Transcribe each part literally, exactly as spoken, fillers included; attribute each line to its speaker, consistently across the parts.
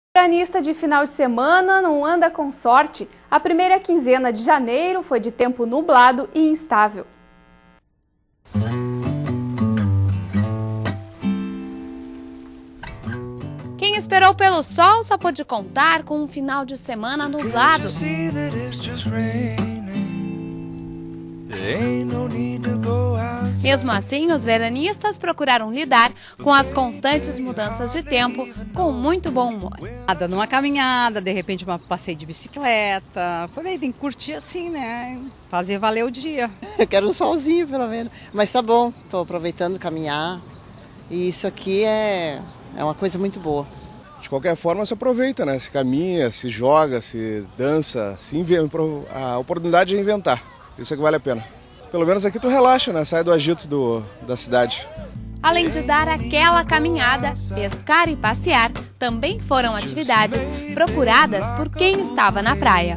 Speaker 1: Veranista de final de semana não anda com sorte. A primeira quinzena de janeiro foi de tempo nublado e instável.
Speaker 2: Quem esperou pelo sol só pôde contar com um final de semana nublado. Mesmo assim, os veranistas procuraram lidar com as constantes mudanças de tempo com muito bom humor.
Speaker 3: Dando uma caminhada, de repente um passeio de bicicleta, por aí tem que curtir assim, né? Fazer valer o dia.
Speaker 4: Eu quero um solzinho pelo menos, mas tá bom, tô aproveitando caminhar e isso aqui é, é uma coisa muito boa.
Speaker 5: De qualquer forma se aproveita, né? Se caminha, se joga, se dança, se inventa, a oportunidade de inventar, isso é que vale a pena. Pelo menos aqui tu relaxa, né? Sai do agito do, da cidade.
Speaker 2: Além de dar aquela caminhada, pescar e passear também foram atividades procuradas por quem estava na praia.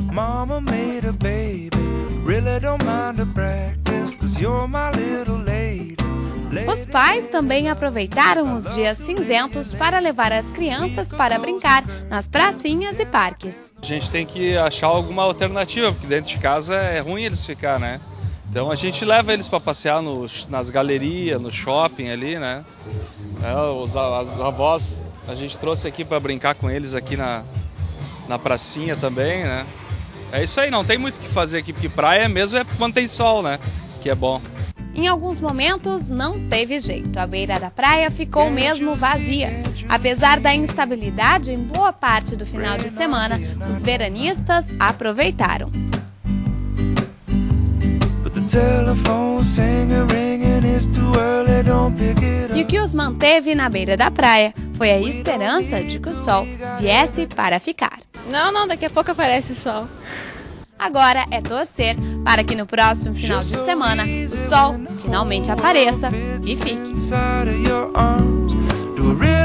Speaker 2: Os pais também aproveitaram os dias cinzentos para levar as crianças para brincar nas pracinhas e parques.
Speaker 6: A gente tem que achar alguma alternativa, porque dentro de casa é ruim eles ficar, né? Então a gente leva eles para passear no, nas galerias, no shopping ali, né? É, os, as avós a gente trouxe aqui para brincar com eles aqui na, na pracinha também, né? É isso aí, não tem muito o que fazer aqui, porque praia mesmo é quando tem sol, né? Que é bom.
Speaker 2: Em alguns momentos não teve jeito, a beira da praia ficou mesmo vazia. Apesar da instabilidade em boa parte do final de semana, os veranistas aproveitaram. E o que os manteve na beira da praia foi a esperança de que o sol viesse para ficar.
Speaker 7: Não, não, daqui a pouco aparece o sol.
Speaker 2: Agora é torcer para que no próximo final de semana o sol finalmente apareça e fique.